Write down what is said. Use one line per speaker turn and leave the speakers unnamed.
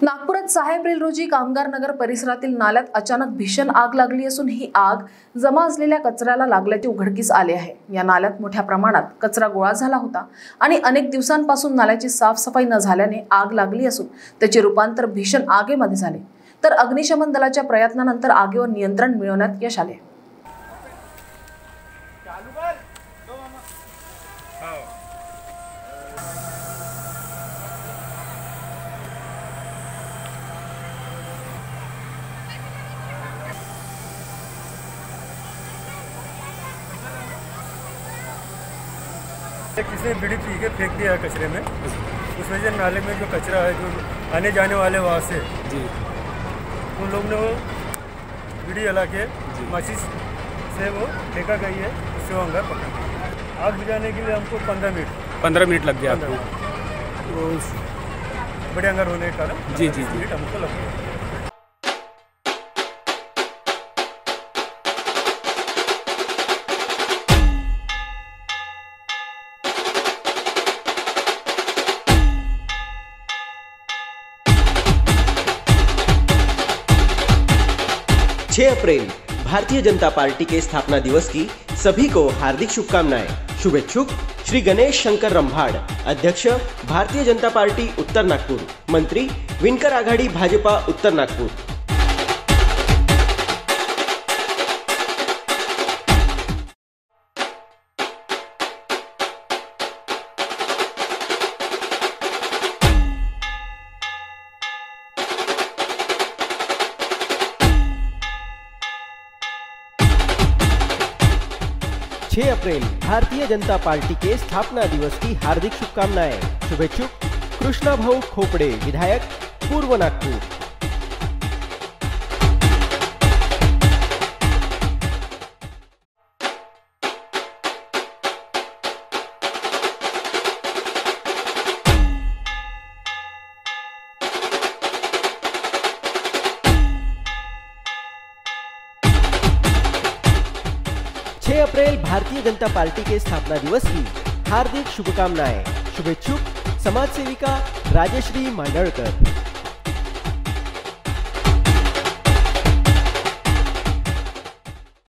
नागपुरात 6 एप्रिल रोजी कामगार नगर परिसरातील नाल्यात अचानक भीषण आग लागली असून ही आग जमा असलेल्या कचऱ्याला लागल्याचे उघडकीस आले आहे। या नाल्यात मोठ्या प्रमाणात कचरा गोळा झाला होता आणि अनेक दिवसांपासून नाल्याची साफसफाई न झाल्याने आग लागली असून त्याचे रूपांतर भीषण आगीमध्ये झाले। तर अग्निशमन दलाच्या प्रयत्नानंतर आगीवर नियंत्रण मिळवण्यात यश आले।
किसी ने बीड़ी पी के फेंक दिया कचरे में, उस वजह से नाले में जो कचरा है जो आने जाने वाले वहाँ से जी उन लोग ने वो बीड़ी जला के माचिस से वो फेंका गई है, उससे वो अंगार पकड़ा। आग बुझाने के लिए हमको 15 मिनट लग गया आपको, तो बड़े अंगार होने के कारण जी हमको लग गया।
6 अप्रैल भारतीय जनता पार्टी के स्थापना दिवस की सभी को हार्दिक शुभकामनाएं। शुभेच्छुक श्री गणेश शंकर रंभाड़, अध्यक्ष भारतीय जनता पार्टी उत्तर नागपुर, मंत्री विणकर आघाडी भाजपा उत्तर नागपुर। 6 अप्रैल भारतीय जनता पार्टी के स्थापना दिवस की हार्दिक शुभकामनाएं। शुभेच्छुक कृष्णा भाऊ खोपड़े, विधायक पूर्व नागपुर। अप्रैल भारतीय जनता पार्टी के स्थापना दिवस की हार्दिक शुभकामनाएं। शुभेच्छुक समाज सेविका राजश्री मांडळकर।